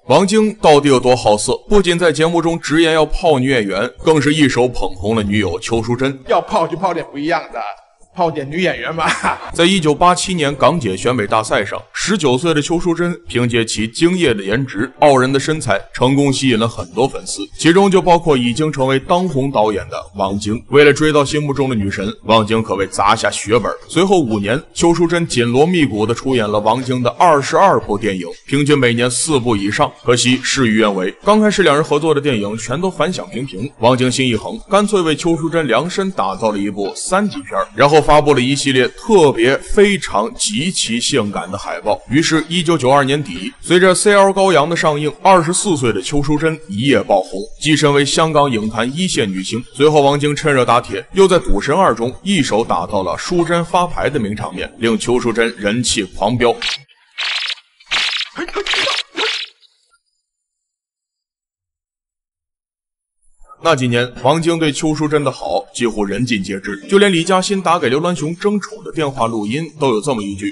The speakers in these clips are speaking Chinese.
王晶到底有多好色？不仅在节目中直言要泡女演员，更是一手捧红了女友邱淑贞。 要泡就泡点不一样的。 泡点女演员吧。 在1987年港姐选美大赛上，19岁的邱淑贞凭借其惊艳的颜值、傲人的身材，成功吸引了很多粉丝，其中就包括已经成为当红导演的王晶。为了追到心目中的女神，王晶可谓砸下血本。随后5年，邱淑贞紧锣密鼓地出演了王晶的22部电影，平均每年4部以上。可惜事与愿违，刚开始两人合作的电影全都反响平平。王晶心一横，干脆为邱淑贞量身打造了一部3级片，然后发布了一系列特别非常极其性感的海报。于是1992年底，随着 CL 高阳的上映，24岁的邱淑贞一夜爆红，跻身为香港影坛1线女星。随后王晶趁热打铁，又在《赌神2》中一手打造了淑贞发牌的名场面，令邱淑贞人气狂飙。那几年，王晶对邱淑贞的好几乎人尽皆知，就连李嘉欣打给刘銮雄争宠的电话录音都有这么一句：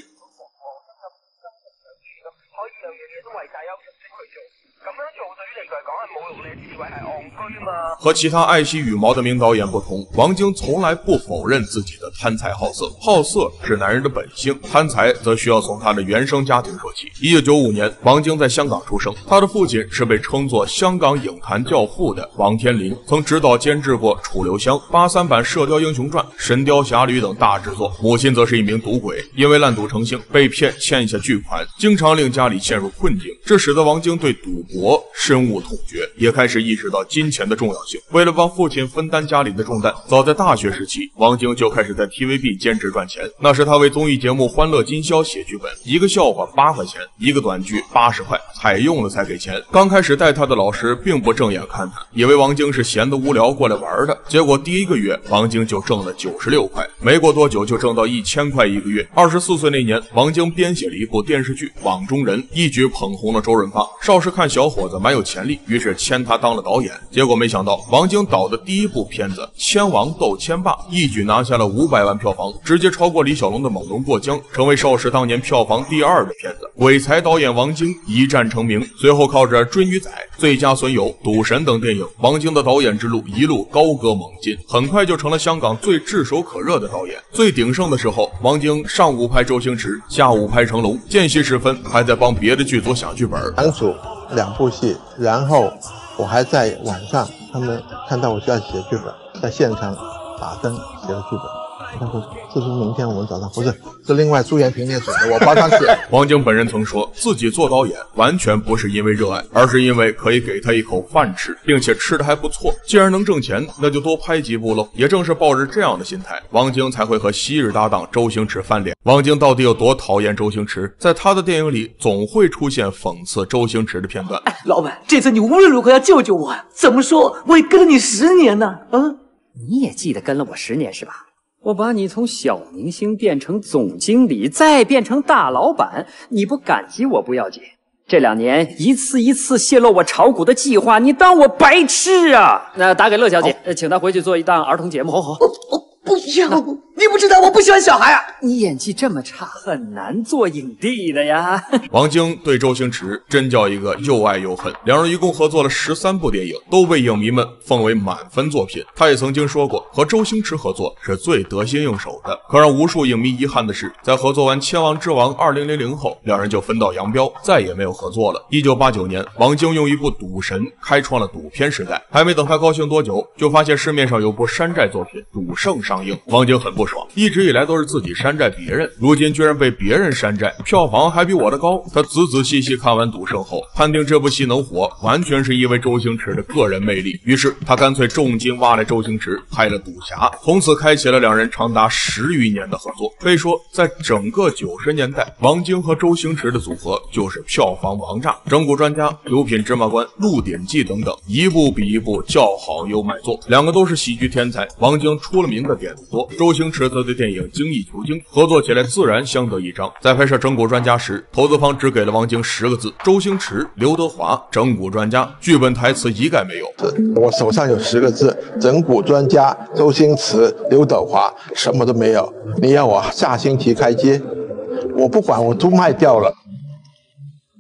和其他爱惜羽毛的名导演不同，王晶从来不否认自己的贪财好色。好色是男人的本性，贪财则需要从他的原生家庭说起。1995年，王晶在香港出生，他的父亲是被称作香港影坛教父的王天林，曾执导监制过《楚留香》、83版《射雕英雄传》、《神雕侠侣》等大制作。母亲则是一名赌鬼，因为烂赌成性，被骗欠下巨款，经常令家里陷入困境，这使得王晶对赌博深恶痛绝，也开始意识到金钱的重要性。为了帮父亲分担家里的重担，早在大学时期，王晶就开始在 TVB 兼职赚钱。那时他为综艺节目《欢乐今宵》写剧本，一个笑话8块钱，一个短剧80块，采用了才给钱。刚开始带他的老师并不正眼看他，以为王晶是闲得无聊过来玩的。结果第1个月，王晶就挣了96块，没过多久就挣到1000块1个月。24岁那年，王晶编写了一部电视剧《网中人》，一举捧红了周润发。邵氏看小伙子蛮有潜力，于是签他当了导演。结果没想到，王晶导的第1部片子《千王斗千霸》一举拿下了500万票房，直接超过李小龙的《猛龙过江》，成为邵氏当年票房第2的片子。鬼才导演王晶一战成名，随后靠着《追女仔》、《最佳损友》、《赌神》等电影，王晶的导演之路一路高歌猛进，很快就成了香港最炙手可热的导演。最鼎盛的时候，王晶上午拍周星驰，下午拍成龙，间隙时分还在帮别的剧组想剧本。 两组2部戏，然后我还在晚上，他们看到我需要写剧本，在现场打灯写了剧本。他说：“这是明天我们早上，不是，是另外朱延平那组的，我帮他写。” 王晶本人曾说，自己做导演完全不是因为热爱，而是因为可以给他一口饭吃，并且吃得还不错。既然能挣钱，那就多拍几部喽。也正是抱着这样的心态，王晶才会和昔日搭档周星驰翻脸。王晶到底有多讨厌周星驰？在他的电影里，总会出现讽刺周星驰的片段。 老板，这次你无论如何要救救我呀！怎么说，我也跟了你10年呢。 你也记得跟了我10年是吧？我把你从小明星变成总经理，再变成大老板，你不感激我不要紧，这2年一次一次泄露我炒股的计划，你当我白痴啊？那打给乐小姐，请她回去做一档儿童节目。好。 不要，你不知道我不喜欢小孩啊！ 你演技这么差，很难做影帝的呀。 王晶对周星驰真叫一个又爱又恨，两人一共合作了13部电影，都被影迷们奉为满分作品。他也曾经说过，和周星驰合作是最得心应手的。可让无数影迷遗憾的是，在合作完《千王之王2000》后，两人就分道扬镳，再也没有合作了。1989年，王晶用一部《赌神》开创了赌片时代。还没等他高兴多久，就发现市面上有部山寨作品《赌圣》上映。王晶很不爽，一直以来都是自己山寨别人，如今居然被别人山寨，票房还比我的高。他仔仔细细看完《赌圣》后，判定这部戏能火，完全是因为周星驰的个人魅力。于是他干脆重金挖来周星驰拍了《赌侠》，从此开启了两人长达10余年的合作。可以说，在整个90年代，王晶和周星驰的组合就是票房王炸。整蛊专家、九品芝麻官、鹿鼎记等等，一部比一部叫好又卖座。两个都是喜剧天才，王晶出了名的点子多，周星驰则对电影精益求精，合作起来自然相得益彰。在拍摄《整蛊专家》时，投资方只给了王晶10个字：周星驰、刘德华、整蛊专家，剧本台词一概没有。 我手上有10个字：整蛊专家、周星驰、刘德华，什么都没有。你要我下星期开机，我不管，我都卖掉了。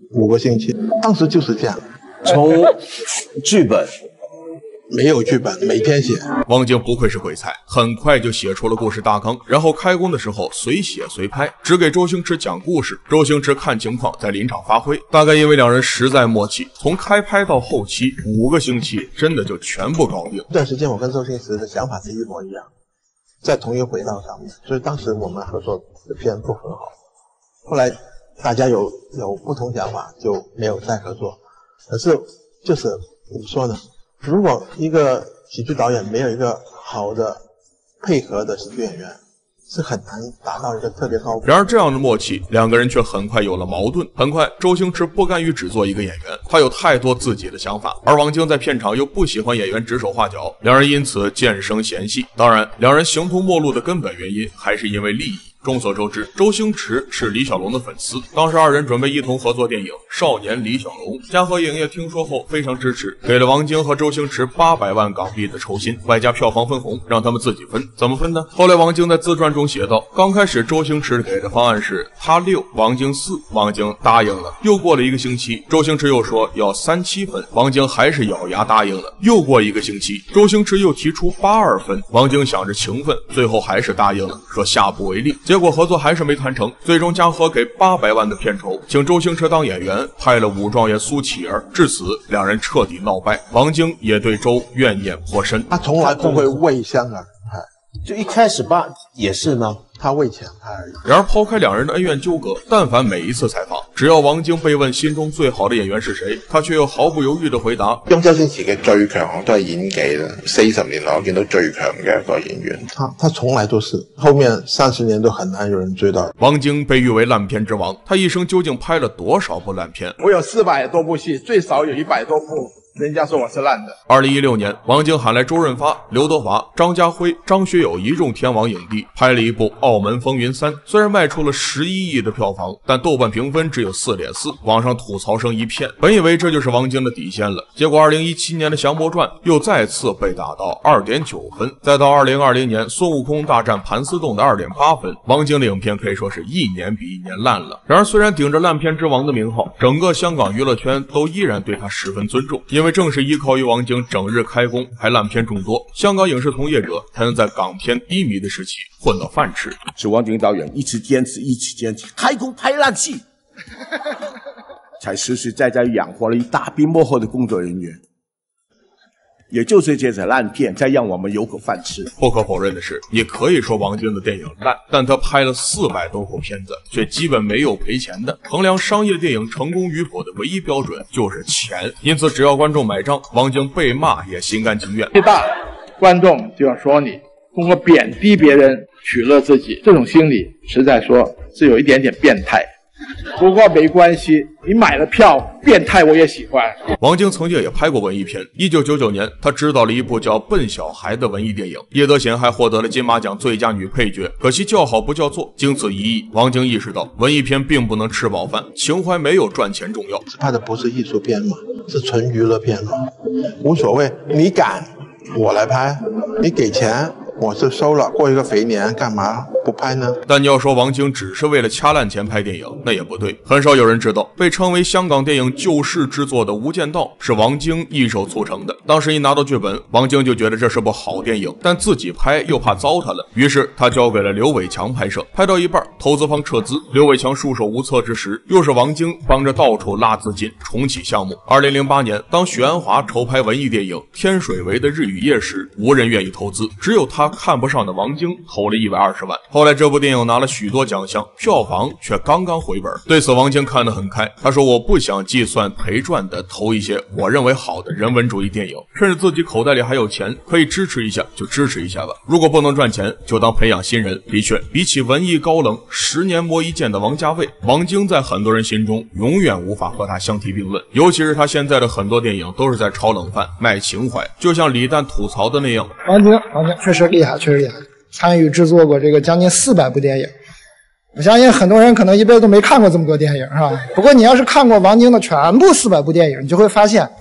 5个星期，当时就是这样。 从剧本没有剧本，每天写。 王晶不愧是鬼才，很快就写出了故事大纲，然后开工的时候随写随拍，只给周星驰讲故事，周星驰看情况在临场发挥。大概因为两人实在默契，从开拍到后期5个星期，真的就全部搞定。 这段时间我跟周星驰的想法是一模一样，在同一个轨道上面，所以当时我们合作的片不很好。后来大家有不同想法，就没有再合作。可是就是怎么说呢？如果一个喜剧导演没有一个好的配合的喜剧演员，是很难达到一个特别高。 然而这样的默契，两个人却很快有了矛盾。很快，周星驰不甘于只做一个演员，他有太多自己的想法，而王晶在片场又不喜欢演员指手画脚，两人因此渐生嫌隙。当然，两人形同陌路的根本原因还是因为利益。众所周知，周星驰是李小龙的粉丝，当时二人准备一同合作电影《少年李小龙》，嘉禾影业听说后非常支持，给了王晶和周星驰800万港币的酬薪，外加票房分红，让他们自己分。怎么分呢？后来王晶在自传中写道，刚开始周星驰给的方案是他6，王晶4，王晶答应了。又过了1个星期，周星驰又说要3-7分，王晶还是咬牙答应了。又过1个星期，周星驰又提出82分，王晶想着情分，最后还是答应了，说下不为例。结果合作还是没谈成，最终嘉禾给800万的片酬，请周星驰当演员，拍了武状元苏乞儿。至此，两人彻底闹掰，王晶也对周怨念颇深。 他从来不会为香港人拍， 就一开始吧也是呢， 他为钱拍而已。 然而抛开两人的恩怨纠葛，但凡每一次采访，只要王晶被問心中最好的演員是誰，他卻又毫不猶豫地回答： 咁周星馳嘅最強都係演技啦，40年來我見到最強嘅一個演員。 他從來都是，後面30年都很難有人追到。 王晶被譽為爛片之王，他一生究竟拍了多少部爛片？ 我有400多部戲，最少有100多部。人家说我是烂的。 2016年，王晶喊来周润发、刘德华、张家辉、张学友一众天王影帝，拍了一部《澳门风云3》。虽然卖出了11亿的票房，但豆瓣评分只有4.4，网上吐槽声一片。本以为这就是王晶的底线了，结果2017年的《降魔传》又再次被打到2.9分，再到2020年孙悟空大战盘丝洞的2.8分。王晶的影片可以说是一年比一年烂了。然而，虽然顶着烂片之王的名号，整个香港娱乐圈都依然对他十分尊重，因为正是依靠于王晶整日开工，还烂片众多，香港影视从业者才能在港片低迷的时期混到饭吃。 是王晶导演一直坚持，开工拍烂戏，才实实在在养活了一大批幕后的工作人员。也就是这些烂片才让我们有口饭吃。 不可否认的是，也可以说王晶的电影烂，但他拍了400多部片子，却基本没有赔钱的。衡量商业电影成功与否的唯一标准就是钱，因此只要观众买账，王晶被骂也心甘情愿。 最大观众就要说你通过贬低别人取乐自己，这种心理实在说是有一点点变态。不过没关系，你买了票，变态我也喜欢。 王晶曾经也拍过文艺片，1999年，他执导了一部叫《笨小孩》的文艺电影，叶德娴还获得了金马奖最佳女配角。可惜叫好不叫座，经此一役，王晶意识到文艺片并不能吃饱饭，情怀没有赚钱重要。 拍的不是艺术片嘛，是纯娱乐片嘛，无所谓，你敢我来拍，你给钱我就收了，过一个肥年干嘛不拍呢？ 但你要说王晶只是为了掐烂钱拍电影，那也不对。很少有人知道，被称为香港电影救世之作的《无间道》是王晶一手促成的。当时一拿到剧本，王晶就觉得这是部好电影，但自己拍又怕糟蹋了，于是他交给了刘伟强拍摄。拍到一半，投资方撤资，刘伟强束手无策之时，又是王晶帮着到处拉资金重启项目。2008年，当许鞍华筹拍文艺电影《天水围的日与夜》时，无人愿意投资，只有他看不上的王晶投了120万。后来这部电影拿了许多奖项，票房却刚刚回本。对此王晶看得很开，他说我不想计算赔赚的投一些我认为好的人文主义电影，甚至自己口袋里还有钱，可以支持一下就支持一下吧，如果不能赚钱就当培养新人。的确，比起文艺高冷10年磨一剑的王家卫，王晶在很多人心中永远无法和他相提并论，尤其是他现在的很多电影都是在炒冷饭卖情怀，就像李诞吐槽的那样。 王晶确实厉害，确实厉害，参与制作过这个将近400部电影。我相信很多人可能一辈子都没看过这么多电影，是吧？不过你要是看过王晶的全部400部电影，你就会发现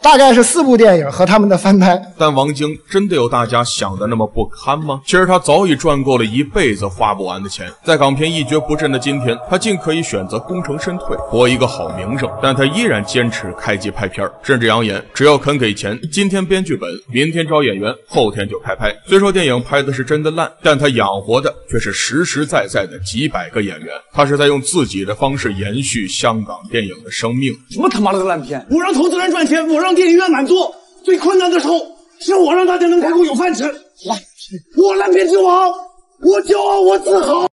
大概是4部电影和他们的翻拍。 但王晶真的有大家想的那么不堪吗？其实他早已赚够了一辈子花不完的钱，在港片一蹶不振的今天，他尽可以选择功成身退，博一个好名声，但他依然坚持开机拍片，甚至扬言只要肯给钱，今天编剧本，明天招演员，后天就开拍。虽说电影拍的是真的烂，但他养活的却是实实在在的几百个演员，他是在用自己的方式延续香港电影的生命。 什么他妈的烂片！我让投资人赚钱，我让电影院满座，最困难的时候是我让大家能开口有饭吃。我烂片之王，我骄傲，我自豪。